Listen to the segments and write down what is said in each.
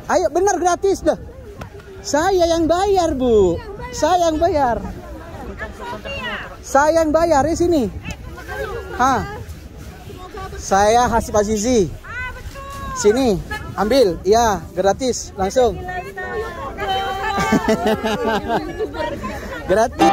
Ayo, benar gratis dah. Saya yang bayar, Bu. Saya yang bayar. Saya yang bayar di sini. Saya Hasib Azizi. Sini, ambil. Iya, gratis langsung. Gratis.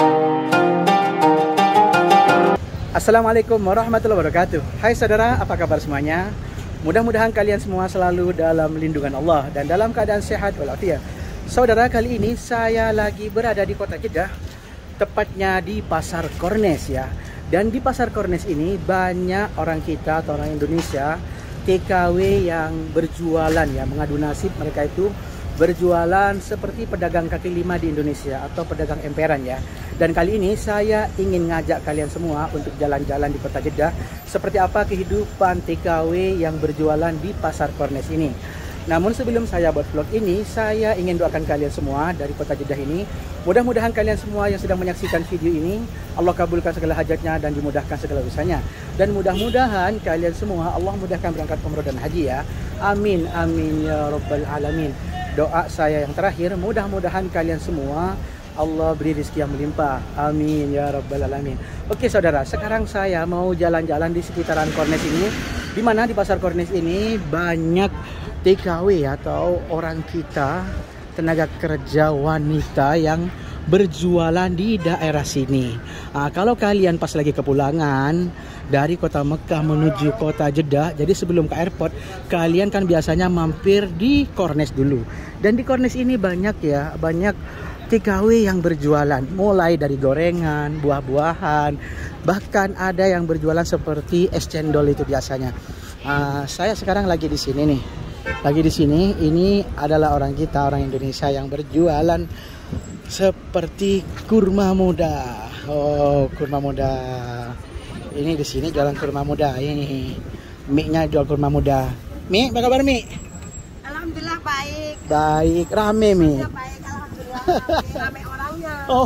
Assalamualaikum warahmatullahi wabarakatuh. Hai saudara, apa kabar semuanya? Mudah-mudahan kalian semua selalu dalam lindungan Allah dan dalam keadaan sehat walafiat. Saudara, kali ini saya lagi berada di kota Jeddah, tepatnya di Pasar Kornes ya. Dan di Pasar Kornes ini banyak orang kita atau orang Indonesia TKW yang berjualan ya, mengadu nasib mereka itu berjualan seperti pedagang kaki lima di Indonesia atau pedagang emperan ya. Dan kali ini saya ingin ngajak kalian semua untuk jalan-jalan di kota Jeddah, seperti apa kehidupan TKW yang berjualan di Pasar Kornes ini. Namun sebelum saya buat vlog ini, saya ingin doakan kalian semua dari kota Jeddah ini. Mudah-mudahan kalian semua yang sedang menyaksikan video ini, Allah kabulkan segala hajatnya dan dimudahkan segala usahanya. Dan mudah-mudahan kalian semua Allah mudahkan berangkat umrah dan haji ya. Amin, amin ya rabbal alamin. Doa saya yang terakhir, mudah-mudahan kalian semua Allah beri rezeki yang melimpah. Amin ya rabbal alamin. Oke saudara, sekarang saya mau jalan-jalan di sekitaran Kornes ini. Di mana di Pasar Kornes ini banyak TKW atau orang kita, tenaga kerja wanita yang berjualan di daerah sini. Kalau kalian pas lagi kepulangan dari kota Mekah menuju kota Jeddah, jadi sebelum ke airport, kalian kan biasanya mampir di Kornes dulu. Dan di Kornes ini banyak ya, banyak TKW yang berjualan, mulai dari gorengan, buah-buahan, bahkan ada yang berjualan seperti es cendol itu biasanya. Saya sekarang lagi di sini nih. Lagi di sini, ini adalah orang kita, orang Indonesia yang berjualan seperti kurma muda. Oh, kurma muda. Ini di sini jualan kurma muda. Ini mie-nya jual kurma muda. Mie, apa kabar mie? Alhamdulillah baik. Baik, rame mie. Baik, alhamdulillah. Rame orangnya. Oh.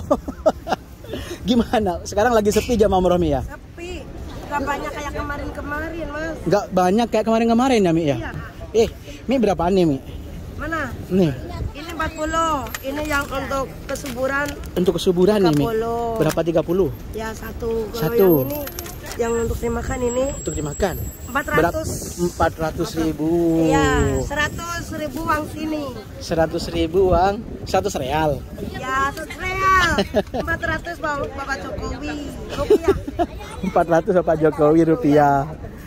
Gimana? Sekarang lagi sepi jam umroh mie ya? Sepi. Gak banyak kayak kemarin-kemarin, Mas. Gak banyak kayak kemarin-kemarin ya mie ya? Iya. Mie berapaan nih mie? Mana? Nih. Ini 40. Ini yang untuk kesuburan. Untuk kesuburan 30. nih mie. Berapa 30? Ya satu. Kalau Satu. yang ini, yang untuk dimakan ini. Untuk dimakan? 400. 400.000. Iya, 100.000 uang sini. 100.000 uang, 100 real. Ya, 100 real. 400 Bapak Jokowi rupiah. 400 Bapak Jokowi rupiah.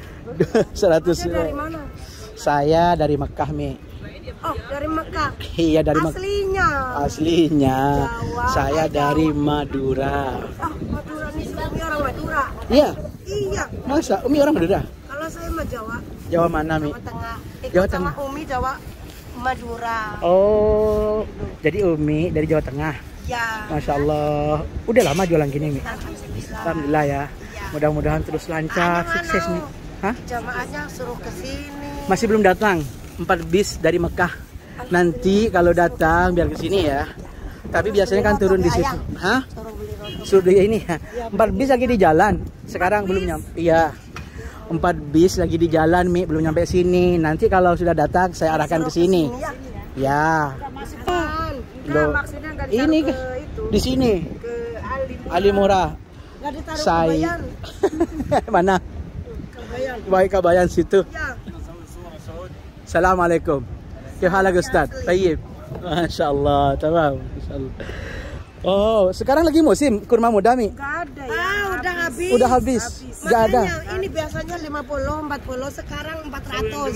100. Dari mana? Saya dari Mekah, Mi. Oh, dari Mekah. Iya, dari Mekah. Aslinya. Aslinya. Jawa, Saya Jawa. dari Madura. Oh, Madura nih, Umi orang Madura. Iya. Iya. Masa Umi orang Madura? Kalau saya mah Jawa. Jawa mana, Mi? Jawa Tengah. Ikut Jawa sama Tengah. Umi Jawa Madura. Oh, jadi Umi dari Jawa Tengah. Ya. Masya Allah. Udah lama jualan gini, Mi? Alhamdulillah. Alhamdulillah ya. Mudah-mudahan terus lancar, sukses, Mi. Hah? Jamaahnya suruh ke sini. Masih belum datang. 4 bis dari Mekah. Nanti kalau datang biar ke sini ya. Tapi biasanya kan turun di situ. Hah? Suruh beli rokok. Sudah ini ya. 4 bis lagi di jalan. Sekarang belum nyampe. Iya. 4 bis lagi di jalan, Mi, belum nyampe sini. Nanti kalau sudah datang saya arahkan ke sini. Ya. Loh, Maksudnya nggak ini ke itu. di sini. Ke Ali Murah. Nggak ditaruh Saya Kabayan. mana? Kabayan. Baik Kabayan situ. Ya. Assalamualaikum. Kif halak Ustaz? Tayyib. Masyaallah, tamam. Masyaallah. Oh, sekarang lagi musim kurma muda, Mi? Nggak ada ya. Udah habis. Udah habis. Nggak ada. Makanya ini biasanya 50, 40, sekarang 400.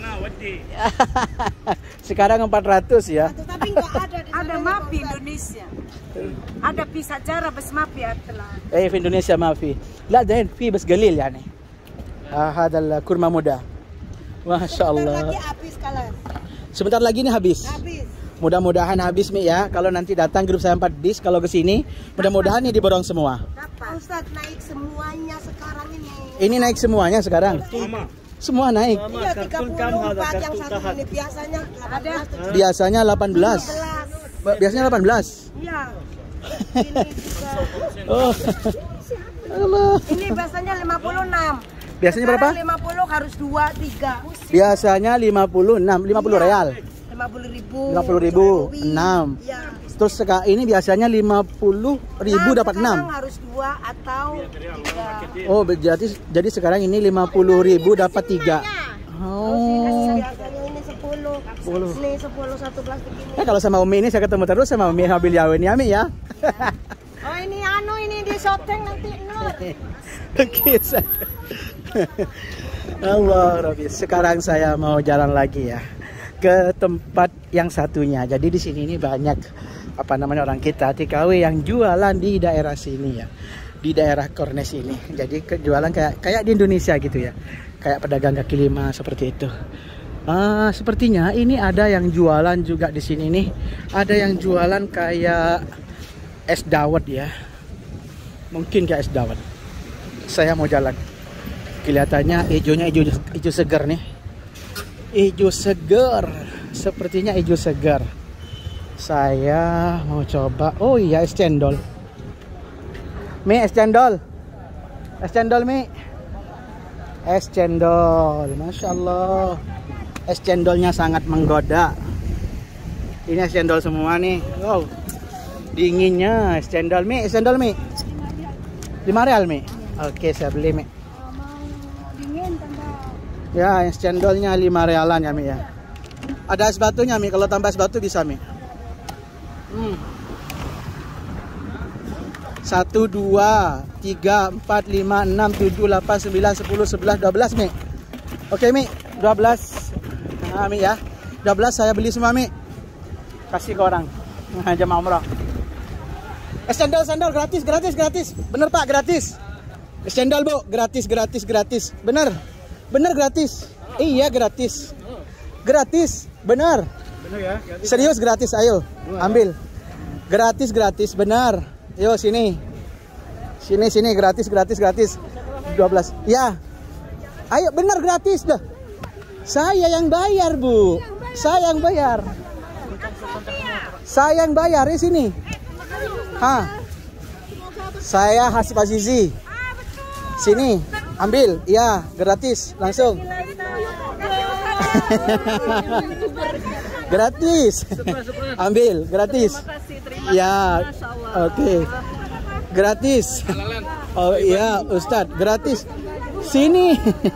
Sekarang 400 ya. Tapi nggak ada di Ada mapi Indonesia. Ada pisah cara bes mapi atelah. في إندونيسيا ما في لا ده في بس قليل يعني هذا الكرمة muda ما شاء Lagi الله habis kalian. sebentar lagi nih habis. Habis. Mudah-mudahan habis, Mi ya. Kalau nanti datang grup saya 4 bis kalau ke sini, mudah-mudahan nih diborong semua. Pak Ustaz naik semuanya sekarang ini. Ini naik semuanya sekarang. Semua naik. Iya 34 yang satu ini biasanya 18. Biasanya 18. Biasanya 18. Iya. Ini juga. Oh. Allah. Ini biasanya 56. Biasanya berapa? Sekarang 50 harus 2, 3. Biasanya 56, 50 real. 50 50.000. 50.000, 6. Ya. Terus ini biasanya 50.000 dapat 6. Sekarang harus 2 atau 3. Oh, jadi sekarang ini 50.000 dapat 3. Oh. Biasanya ini 10. Ini 10 satu plastik ini. Nah, kalau sama Umi ini saya ketemu terus sama Umi Habil Yawen ya, Mi ya. Oh, ini di shoteng nanti Nur. Oke, Allah Rabbi. Sekarang saya mau jalan lagi ya ke tempat yang satunya. Jadi di sini ini banyak orang kita TKW yang jualan di daerah sini ya, di daerah Kornes ini. Jadi jualan kayak di Indonesia gitu ya, kayak pedagang kaki lima seperti itu. Sepertinya ini ada yang jualan juga di sini nih. Ada yang jualan kayak es dawet ya, mungkin kayak es dawet. Saya mau jalan. Kelihatannya hijaunya hijau segar nih. Hijau segar. Sepertinya hijau segar. Saya mau coba. Oh iya, es cendol. Mi, es cendol. Es cendol, Mi. Es cendol. Masya Allah. Es cendolnya sangat menggoda. Ini es cendol semua nih. Wow. Dinginnya es cendol, Mi. Es cendol, Mi. 5 real, Mi. Oke, saya beli, Mi. Ya, es cendolnya 5 realan ya, Mi ya. Ada es batunya, Mi. Kalau tambah es batu bisa, Mi. 1, 2, 3, 4, 5, 6, 7, 8, 9, 10, 11, 12, Mi. Oke, Mi. 12. Nah, Mi ya. 12 saya beli semua, Mi. Kasih ke orang. Jamaah umrah. Es cendol gratis. Bener, Pak, gratis. Es cendol, Bu, gratis. Bener gratis. Iya, gratis. Bener ya? Gratis. Serius gratis, ayo. Ambil. Gratis, bener. Yo, sini. Sini, gratis. 12. Ya. Ayo, bener gratis dah. Saya yang bayar, Bu. Saya yang bayar di sini. Saya Hasib Azizi. Sini, ambil. Iya, gratis, langsung. Gratis. Ambil, gratis. Ya, oke. Gratis. Oh iya, Ustadz, gratis. Sini.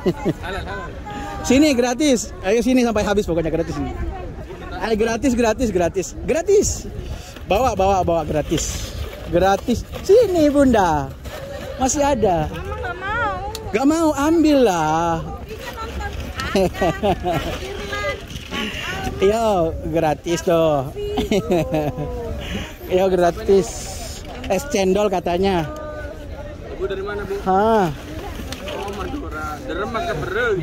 Sini gratis. Ayo sini sampai habis pokoknya gratis ini. Ayo gratis. Bawa gratis. Sini, Bunda. Masih ada. Gak mau, ambil lah. Yo, gratis tuh. Yo, gratis. Es cendol katanya. Bu dari mana, Bu? Oh, Madura. Deremak ke Bereu.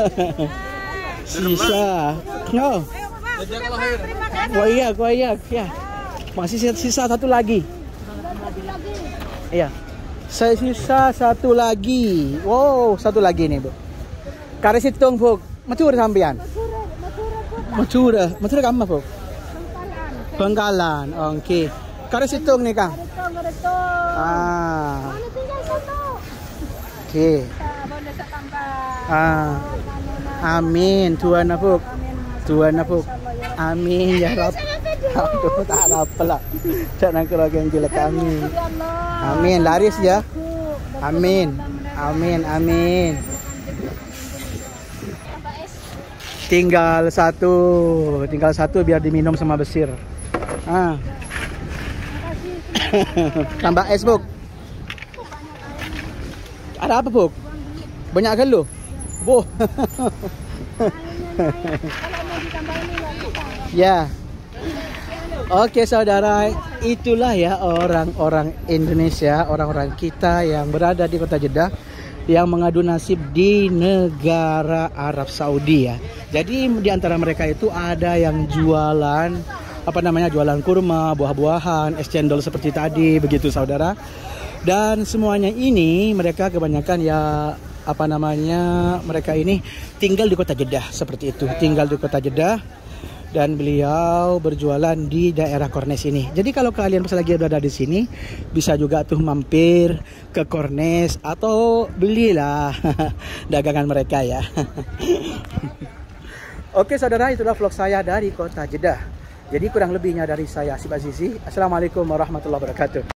Sisa. No. Oh iya. Ya. Masih sisa satu lagi. Iya. Saya sisa satu lagi. Wow, satu lagi nih, Bu. Kare situng, Bu. Macura sampean? Macura kamu, Bu? Bangkalan. Oke. Kare situng nih, Kang. Oke. Amin. Tuhan apa? Amin ya Rabb. Aduh, tak apa lah. Jangan keluarga yang jelek, amin. Amin, laris ya. Amin. Tinggal satu biar diminum sama Besir. Tambah es, Bu. Ada apa, Bu? Banyak gelo. Bu. Ya. Oke, saudara, itulah ya orang-orang Indonesia, orang-orang kita yang berada di kota Jeddah yang mengadu nasib di negara Arab Saudi ya. Jadi di antara mereka itu ada yang jualan jualan kurma, buah-buahan, es cendol seperti tadi begitu, saudara. Dan semuanya ini mereka kebanyakan ya mereka ini tinggal di kota Jeddah seperti itu, tinggal di kota Jeddah. Dan beliau berjualan di daerah Kornes ini. Jadi kalau kalian pas lagi berada di sini, bisa juga tuh mampir ke Kornes atau belilah dagangan mereka ya. Oke saudara, itulah vlog saya dari kota Jeddah. Jadi kurang lebihnya dari saya Hasib Azizi. Assalamualaikum warahmatullahi wabarakatuh.